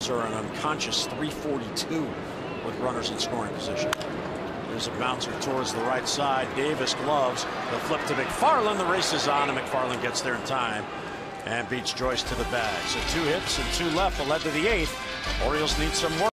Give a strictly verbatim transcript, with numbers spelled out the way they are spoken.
Orioles are an unconscious three forty-two with runners in scoring position. There's a bouncer towards the right side. Davis gloves. The flip to McFarland. The race is on, and McFarland gets there in time and beats Joyce to the bag. So two hits and two left. The led to the eighth. Orioles need some more.